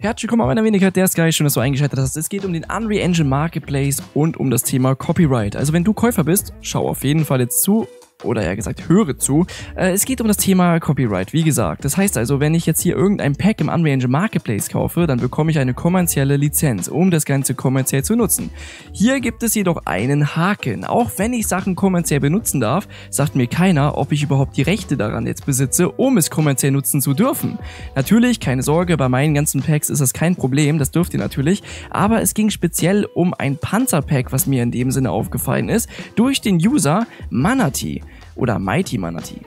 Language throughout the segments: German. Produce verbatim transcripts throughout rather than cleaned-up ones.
Herzlich willkommen an meiner Wenigkeit, der Sky, schön, dass du eingeschaltet hast. Es geht um den Unreal Engine Marketplace und um das Thema Copyright. Also wenn du Käufer bist, schau auf jeden Fall jetzt zu. Oder eher gesagt, höre zu. Äh, es geht um das Thema Copyright, wie gesagt. Das heißt also, wenn ich jetzt hier irgendein Pack im Unreal Engine Marketplace kaufe, dann bekomme ich eine kommerzielle Lizenz, um das Ganze kommerziell zu nutzen. Hier gibt es jedoch einen Haken. Auch wenn ich Sachen kommerziell benutzen darf, sagt mir keiner, ob ich überhaupt die Rechte daran jetzt besitze, um es kommerziell nutzen zu dürfen. Natürlich, keine Sorge, bei meinen ganzen Packs ist das kein Problem, das dürft ihr natürlich. Aber es ging speziell um ein Panzerpack, was mir in dem Sinne aufgefallen ist, durch den User Manatee. Oder Mighty Manatee.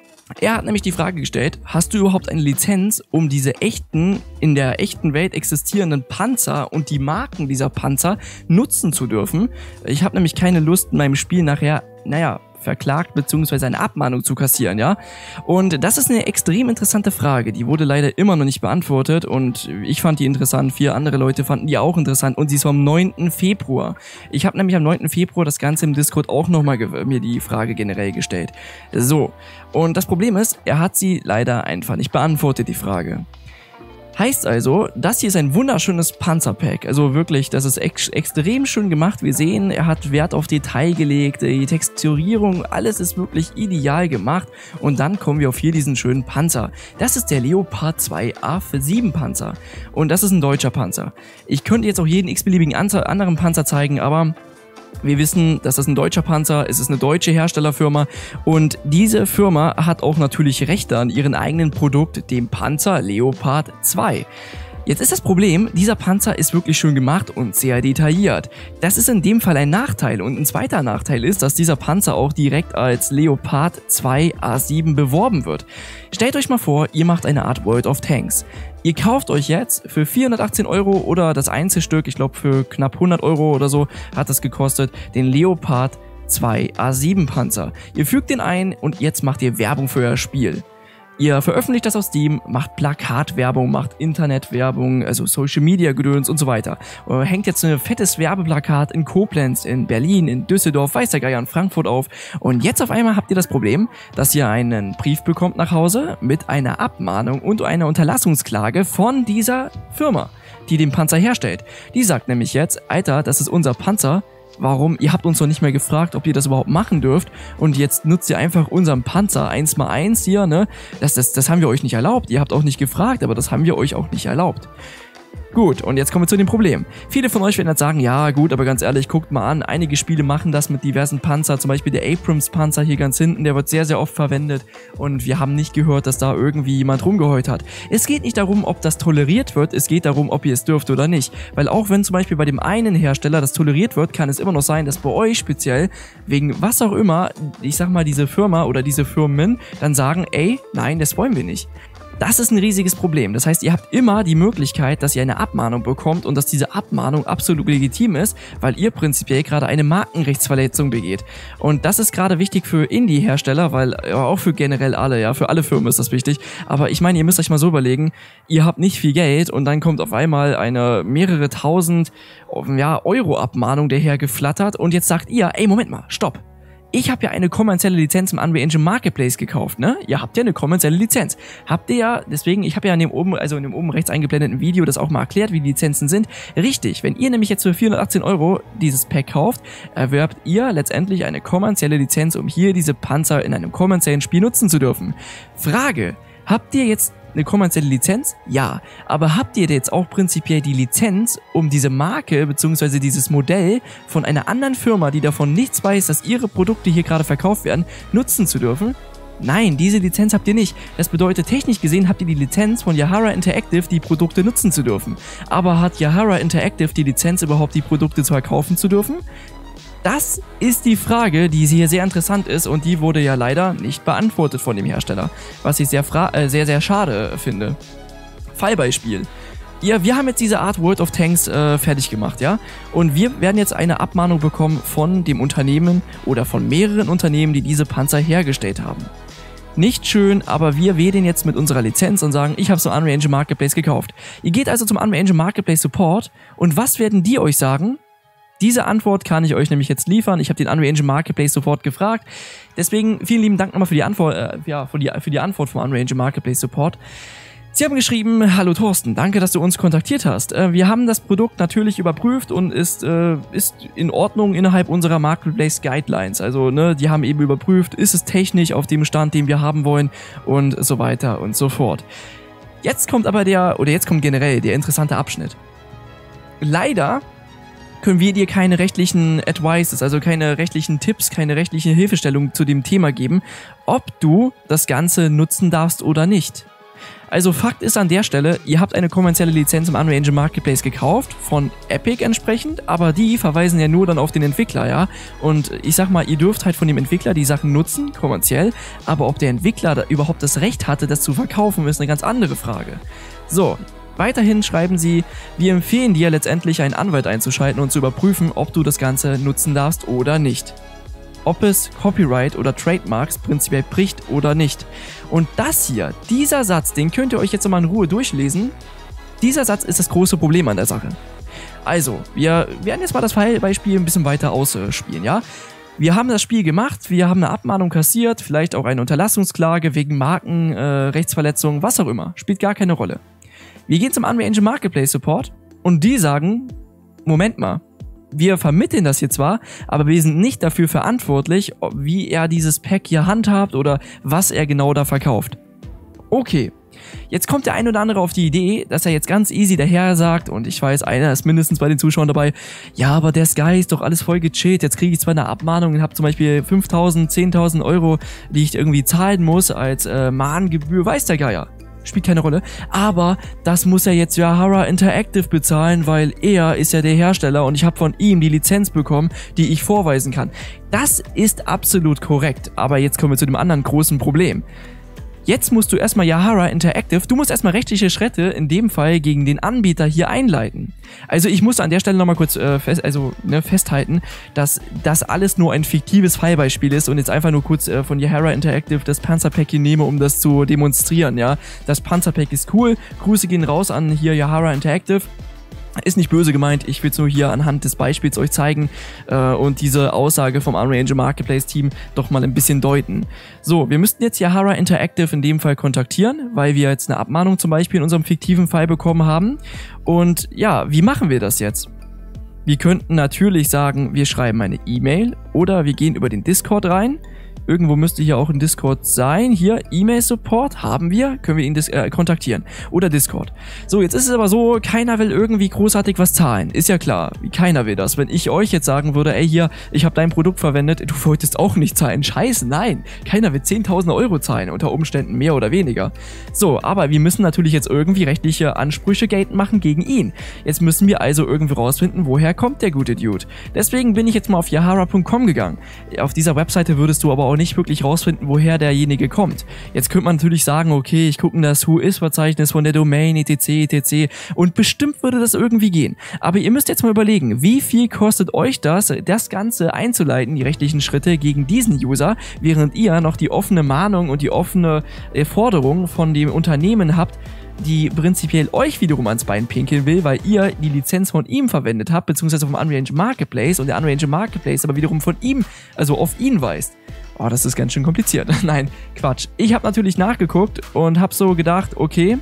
Er hat nämlich die Frage gestellt, hast du überhaupt eine Lizenz, um diese echten, in der echten Welt existierenden Panzer und die Marken dieser Panzer nutzen zu dürfen? Ich habe nämlich keine Lust, in meinem Spiel nachher, naja, verklagt bzw. eine Abmahnung zu kassieren, ja? Und das ist eine extrem interessante Frage, die wurde leider immer noch nicht beantwortet und ich fand die interessant, vier andere Leute fanden die auch interessant und sie ist vom neunten Februar. Ich habe nämlich am neunten Februar das Ganze im Discord auch nochmal mir die Frage generell gestellt. So, und das Problem ist, er hat sie leider einfach nicht beantwortet, die Frage. Heißt also, das hier ist ein wunderschönes Panzerpack, also wirklich, das ist ex extrem schön gemacht, wir sehen, er hat Wert auf Detail gelegt, die Texturierung, alles ist wirklich ideal gemacht und dann kommen wir auf hier diesen schönen Panzer. Das ist der Leopard zwei A sieben Panzer und das ist ein deutscher Panzer. Ich könnte jetzt auch jeden x-beliebigen anderen Panzer zeigen, aber wir wissen, dass das ein deutscher Panzer ist, es ist eine deutsche Herstellerfirma und diese Firma hat auch natürlich Rechte an ihrem eigenen Produkt, dem Panzer Leopard zwei. Jetzt ist das Problem, dieser Panzer ist wirklich schön gemacht und sehr detailliert. Das ist in dem Fall ein Nachteil und ein zweiter Nachteil ist, dass dieser Panzer auch direkt als Leopard zwei A sieben beworben wird. Stellt euch mal vor, ihr macht eine Art World of Tanks. Ihr kauft euch jetzt für vierhundertachtzehn Euro oder das Einzelstück, ich glaube für knapp hundert Euro oder so hat das gekostet, den Leopard zwei A sieben Panzer. Ihr fügt den ein und jetzt macht ihr Werbung für euer Spiel. Ihr veröffentlicht das auf Steam, macht Plakatwerbung, macht Internetwerbung, also Social Media Gedöns und so weiter. Und hängt jetzt ein fettes Werbeplakat in Koblenz, in Berlin, in Düsseldorf, weiß der Geier, in Frankfurt auf. Und jetzt auf einmal habt ihr das Problem, dass ihr einen Brief bekommt nach Hause mit einer Abmahnung und einer Unterlassungsklage von dieser Firma, die den Panzer herstellt. Die sagt nämlich jetzt, Alter, das ist unser Panzer. Warum? Ihr habt uns doch nicht mehr gefragt, ob ihr das überhaupt machen dürft und jetzt nutzt ihr einfach unseren Panzer eins mal eins hier, ne? Das, das, das haben wir euch nicht erlaubt. Ihr habt auch nicht gefragt, aber das haben wir euch auch nicht erlaubt. Gut, und jetzt kommen wir zu dem Problem. Viele von euch werden jetzt sagen, ja gut, aber ganz ehrlich, guckt mal an, einige Spiele machen das mit diversen Panzer, zum Beispiel der Abrams-Panzer hier ganz hinten, der wird sehr, sehr oft verwendet und wir haben nicht gehört, dass da irgendwie jemand rumgeheult hat. Es geht nicht darum, ob das toleriert wird, es geht darum, ob ihr es dürft oder nicht, weil auch wenn zum Beispiel bei dem einen Hersteller das toleriert wird, kann es immer noch sein, dass bei euch speziell, wegen was auch immer, ich sag mal diese Firma oder diese Firmen dann sagen, ey, nein, das wollen wir nicht. Das ist ein riesiges Problem. Das heißt, ihr habt immer die Möglichkeit, dass ihr eine Abmahnung bekommt und dass diese Abmahnung absolut legitim ist, weil ihr prinzipiell gerade eine Markenrechtsverletzung begeht. Und das ist gerade wichtig für Indie-Hersteller, weil ja, auch für generell alle, ja, für alle Firmen ist das wichtig. Aber ich meine, ihr müsst euch mal so überlegen, ihr habt nicht viel Geld und dann kommt auf einmal eine mehrere tausend ja, Euro-Abmahnung dahergeflattert und jetzt sagt ihr, ey, Moment mal, stopp. Ich habe ja eine kommerzielle Lizenz im Unreal Engine Marketplace gekauft, ne? Ihr habt ja eine kommerzielle Lizenz. Habt ihr ja, deswegen, ich habe ja in dem oben, also in dem oben rechts eingeblendeten Video das auch mal erklärt, wie die Lizenzen sind. Richtig, wenn ihr nämlich jetzt für vierhundertachtzehn Euro dieses Pack kauft, erwerbt ihr letztendlich eine kommerzielle Lizenz, um hier diese Panzer in einem kommerziellen Spiel nutzen zu dürfen. Frage, habt ihr jetzt eine kommerzielle Lizenz? Ja. Aber habt ihr jetzt auch prinzipiell die Lizenz, um diese Marke bzw. dieses Modell von einer anderen Firma, die davon nichts weiß, dass ihre Produkte hier gerade verkauft werden, nutzen zu dürfen? Nein, diese Lizenz habt ihr nicht. Das bedeutet, technisch gesehen habt ihr die Lizenz von Yahara Interactive, die Produkte nutzen zu dürfen. Aber hat Yahara Interactive die Lizenz, überhaupt die Produkte zu verkaufen zu dürfen? Das ist die Frage, die hier sehr interessant ist und die wurde ja leider nicht beantwortet von dem Hersteller, was ich sehr, äh, sehr, sehr schade finde. Fallbeispiel. Ja, wir haben jetzt diese Art World of Tanks äh, fertig gemacht, ja? Und wir werden jetzt eine Abmahnung bekommen von dem Unternehmen oder von mehreren Unternehmen, die diese Panzer hergestellt haben. Nicht schön, aber wir wählen jetzt mit unserer Lizenz und sagen, ich habe so Unreal Engine Marketplace gekauft. Ihr geht also zum Unreal Engine Marketplace Support und was werden die euch sagen? Diese Antwort kann ich euch nämlich jetzt liefern. Ich habe den Unreal Engine Marketplace sofort gefragt. Deswegen vielen lieben Dank nochmal für die Antwort, äh, ja, für die, für die Antwort vom Unreal Engine Marketplace Support. Sie haben geschrieben, hallo Thorsten, danke, dass du uns kontaktiert hast. Äh, wir haben das Produkt natürlich überprüft und ist, äh, ist in Ordnung innerhalb unserer Marketplace Guidelines. Also, ne, die haben eben überprüft, ist es technisch auf dem Stand, den wir haben wollen und so weiter und so fort. Jetzt kommt aber der, oder jetzt kommt generell der interessante Abschnitt. Leider können wir dir keine rechtlichen Advices, also keine rechtlichen Tipps, keine rechtliche Hilfestellung zu dem Thema geben, ob du das Ganze nutzen darfst oder nicht. Also Fakt ist an der Stelle, ihr habt eine kommerzielle Lizenz im Unreal Engine Marketplace gekauft, von Epic entsprechend, aber die verweisen ja nur dann auf den Entwickler, ja. Und ich sag mal, ihr dürft halt von dem Entwickler die Sachen nutzen, kommerziell, aber ob der Entwickler da überhaupt das Recht hatte, das zu verkaufen, ist eine ganz andere Frage. So, weiterhin schreiben sie, wir empfehlen dir letztendlich einen Anwalt einzuschalten und zu überprüfen, ob du das Ganze nutzen darfst oder nicht. Ob es Copyright oder Trademarks prinzipiell bricht oder nicht. Und das hier, dieser Satz, den könnt ihr euch jetzt mal in Ruhe durchlesen. Dieser Satz ist das große Problem an der Sache. Also, wir werden jetzt mal das Fallbeispiel ein bisschen weiter ausspielen, ja? Wir haben das Spiel gemacht, wir haben eine Abmahnung kassiert, vielleicht auch eine Unterlassungsklage wegen Marken, äh, Rechtsverletzungen, was auch immer. Spielt gar keine Rolle. Wir gehen zum Unreal Engine Marketplace Support und die sagen, Moment mal, wir vermitteln das hier zwar, aber wir sind nicht dafür verantwortlich, wie er dieses Pack hier handhabt oder was er genau da verkauft. Okay, jetzt kommt der ein oder andere auf die Idee, dass er jetzt ganz easy daher sagt, und ich weiß, einer ist mindestens bei den Zuschauern dabei, ja, aber der Sky ist doch alles voll gechillt, jetzt kriege ich zwar eine Abmahnung und habe zum Beispiel fünftausend, zehntausend Euro, die ich irgendwie zahlen muss als äh, Mahngebühr, weiß der Geier. Spielt keine Rolle, aber das muss ja jetzt Yahara Interactive bezahlen, weil er ist ja der Hersteller und ich habe von ihm die Lizenz bekommen, die ich vorweisen kann. Das ist absolut korrekt, aber jetzt kommen wir zu dem anderen großen Problem. Jetzt musst du erstmal Yahara Interactive, du musst erstmal rechtliche Schritte in dem Fall gegen den Anbieter hier einleiten. Also ich muss an der Stelle nochmal kurz äh, fest, also, ne, festhalten, dass das alles nur ein fiktives Fallbeispiel ist und jetzt einfach nur kurz äh, von Yahara Interactive das Panzerpack hier nehme, um das zu demonstrieren, ja. Das Panzerpack ist cool, Grüße gehen raus an hier Yahara Interactive. Ist nicht böse gemeint, ich will es nur hier anhand des Beispiels euch zeigen äh, und diese Aussage vom Unreal Engine Marketplace Team doch mal ein bisschen deuten. So, wir müssten jetzt Yahara Interactive in dem Fall kontaktieren, weil wir jetzt eine Abmahnung zum Beispiel in unserem fiktiven Fall bekommen haben. Und ja, wie machen wir das jetzt? Wir könnten natürlich sagen, wir schreiben eine E-Mail oder wir gehen über den Discord rein. Irgendwo müsste hier auch ein Discord sein. Hier, E-Mail-Support haben wir, können wir ihn äh, kontaktieren. Oder Discord. So, jetzt ist es aber so, keiner will irgendwie großartig was zahlen. Ist ja klar, keiner will das. Wenn ich euch jetzt sagen würde, ey hier, ich habe dein Produkt verwendet, du wolltest auch nicht zahlen. Scheiße, nein. Keiner will zehntausend Euro zahlen, unter Umständen mehr oder weniger. So, aber wir müssen natürlich jetzt irgendwie rechtliche Ansprüche geltend machen gegen ihn. Jetzt müssen wir also irgendwie rausfinden, woher kommt der gute Dude. Deswegen bin ich jetzt mal auf Yahara Punkt com gegangen. Auf dieser Webseite würdest du aber auch nicht wirklich rausfinden, woher derjenige kommt. Jetzt könnte man natürlich sagen, okay, ich gucke in das Who-Is-Verzeichnis von der Domain, et cetera, et cetera und bestimmt würde das irgendwie gehen. Aber ihr müsst jetzt mal überlegen, wie viel kostet euch das, das Ganze einzuleiten, die rechtlichen Schritte gegen diesen User, während ihr noch die offene Mahnung und die offene äh, Forderung von dem Unternehmen habt, die prinzipiell euch wiederum ans Bein pinkeln will, weil ihr die Lizenz von ihm verwendet habt, beziehungsweise vom Unreal Engine Marketplace und der Unreal Engine Marketplace aber wiederum von ihm, also auf ihn weist. Oh, das ist ganz schön kompliziert. Nein, Quatsch. Ich habe natürlich nachgeguckt und habe so gedacht, okay,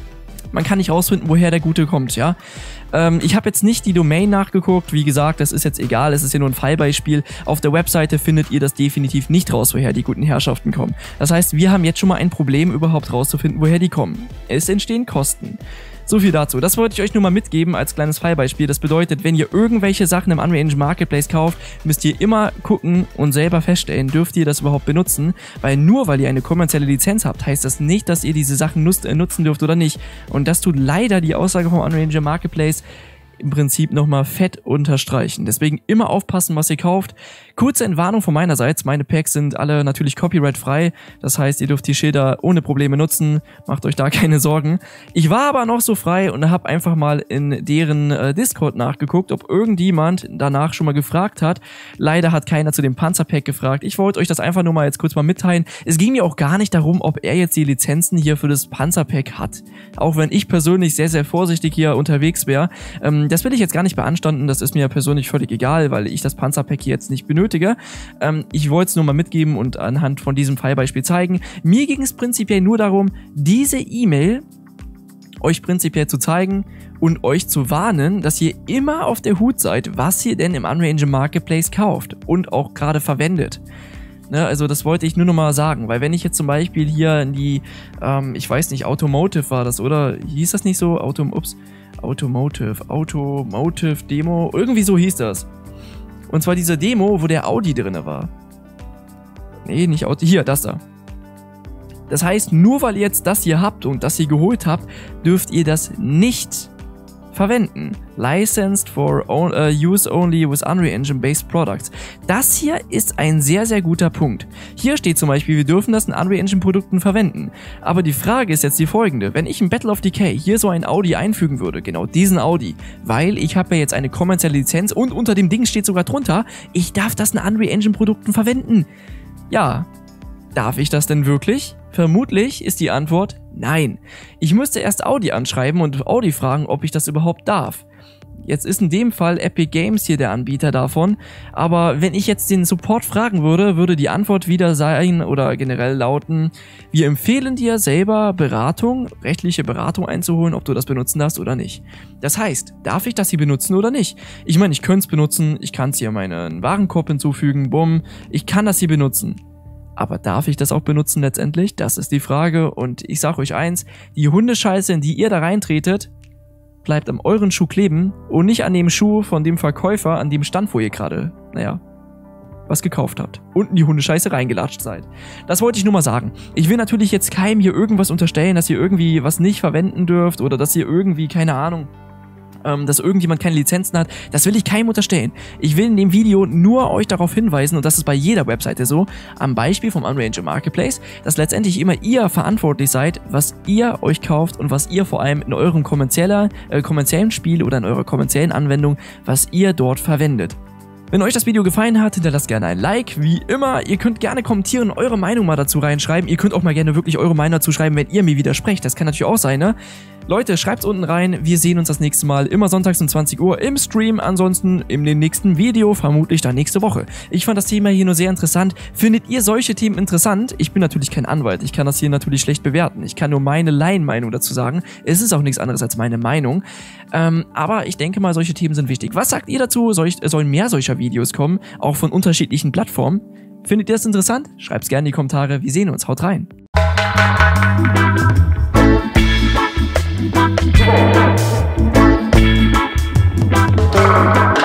man kann nicht rausfinden, woher der Gute kommt, ja. Ähm, ich habe jetzt nicht die Domain nachgeguckt, wie gesagt, das ist jetzt egal, es ist ja nur ein Fallbeispiel. Auf der Webseite findet ihr das definitiv nicht raus, woher die guten Herrschaften kommen. Das heißt, wir haben jetzt schon mal ein Problem, überhaupt rauszufinden, woher die kommen. Es entstehen Kosten. So viel dazu. Das wollte ich euch nur mal mitgeben als kleines Fallbeispiel. Das bedeutet, wenn ihr irgendwelche Sachen im Unreal Engine Marketplace kauft, müsst ihr immer gucken und selber feststellen, dürft ihr das überhaupt benutzen, weil nur weil ihr eine kommerzielle Lizenz habt, heißt das nicht, dass ihr diese Sachen nutzt, äh, nutzen dürft oder nicht. Und das tut leider die Aussage vom Unreal Engine Marketplace im Prinzip nochmal fett unterstreichen. Deswegen immer aufpassen, was ihr kauft. Kurze Entwarnung von meinerseits, meine Packs sind alle natürlich copyright-frei, das heißt, ihr dürft die Schilder ohne Probleme nutzen, macht euch da keine Sorgen. Ich war aber noch so frei und habe einfach mal in deren äh, Discord nachgeguckt, ob irgendjemand danach schon mal gefragt hat. Leider hat keiner zu dem Panzerpack gefragt. Ich wollte euch das einfach nur mal jetzt kurz mal mitteilen. Es ging mir auch gar nicht darum, ob er jetzt die Lizenzen hier für das Panzerpack hat. Auch wenn ich persönlich sehr, sehr vorsichtig hier unterwegs wäre. Ähm, das will ich jetzt gar nicht beanstanden, das ist mir persönlich völlig egal, weil ich das Panzerpack hier jetzt nicht benötige. Ähm, ich wollte es nur mal mitgeben und anhand von diesem Fallbeispiel zeigen. Mir ging es prinzipiell nur darum, diese E-Mail euch prinzipiell zu zeigen und euch zu warnen, dass ihr immer auf der Hut seid, was ihr denn im Unreal Engine Marketplace kauft und auch gerade verwendet. Ne, also das wollte ich nur nochmal sagen, weil wenn ich jetzt zum Beispiel hier in die, ähm, ich weiß nicht, Automotive war das, oder? Hieß das nicht so? Auto, ups, Automotive, Automotive Demo, irgendwie so hieß das. Und zwar diese Demo, wo der Audi drin war. Nee, nicht Audi, hier, das da. Das heißt, nur weil ihr jetzt das hier habt und das hier geholt habt, dürft ihr das nicht verwenden. Licensed for on, uh, use only with Unreal Engine based products. Das hier ist ein sehr, sehr guter Punkt. Hier steht zum Beispiel, wir dürfen das in Unreal Engine Produkten verwenden. Aber die Frage ist jetzt die folgende. Wenn ich in Battle of Decay hier so ein Audi einfügen würde, genau diesen Audi, weil ich habe ja jetzt eine kommerzielle Lizenz und unter dem Ding steht sogar drunter, ich darf das in Unreal Engine Produkten verwenden. Ja, darf ich das denn wirklich? Vermutlich ist die Antwort nein. Ich müsste erst Audi anschreiben und Audi fragen, ob ich das überhaupt darf. Jetzt ist in dem Fall Epic Games hier der Anbieter davon, aber wenn ich jetzt den Support fragen würde, würde die Antwort wieder sein oder generell lauten, wir empfehlen dir selber Beratung, rechtliche Beratung einzuholen, ob du das benutzen darfst oder nicht. Das heißt, darf ich das hier benutzen oder nicht? Ich meine, ich könnte es benutzen, ich kann es hier meinen Warenkorb hinzufügen, bumm, ich kann das hier benutzen. Aber darf ich das auch benutzen letztendlich? Das ist die Frage und ich sag euch eins, die Hundescheiße, in die ihr da reintretet, bleibt an euren Schuh kleben und nicht an dem Schuh von dem Verkäufer, an dem Stand, wo ihr gerade, naja, was gekauft habt und in die Hundescheiße reingelatscht seid. Das wollte ich nur mal sagen. Ich will natürlich jetzt keinem hier irgendwas unterstellen, dass ihr irgendwie was nicht verwenden dürft oder dass ihr irgendwie, keine Ahnung, dass irgendjemand keine Lizenzen hat, das will ich keinem unterstellen. Ich will in dem Video nur euch darauf hinweisen, und das ist bei jeder Webseite so, am Beispiel vom Unreal Engine Marketplace, dass letztendlich immer ihr verantwortlich seid, was ihr euch kauft und was ihr vor allem in eurem kommerziellen, äh, kommerziellen Spiel oder in eurer kommerziellen Anwendung, was ihr dort verwendet. Wenn euch das Video gefallen hat, hinterlasst gerne ein Like, wie immer. Ihr könnt gerne kommentieren, eure Meinung mal dazu reinschreiben. Ihr könnt auch mal gerne wirklich eure Meinung dazu schreiben, wenn ihr mir widersprecht. Das kann natürlich auch sein, ne? Leute, schreibt's unten rein. Wir sehen uns das nächste Mal immer sonntags um zwanzig Uhr im Stream. Ansonsten in dem nächsten Video, vermutlich dann nächste Woche. Ich fand das Thema hier nur sehr interessant. Findet ihr solche Themen interessant? Ich bin natürlich kein Anwalt. Ich kann das hier natürlich schlecht bewerten. Ich kann nur meine Laienmeinung dazu sagen. Es ist auch nichts anderes als meine Meinung. Ähm, aber ich denke mal, solche Themen sind wichtig. Was sagt ihr dazu? Soll ich, sollen mehr solcher Videos kommen? Auch von unterschiedlichen Plattformen? Findet ihr das interessant? Schreibt's gerne in die Kommentare. Wir sehen uns. Haut rein. We'll be right back.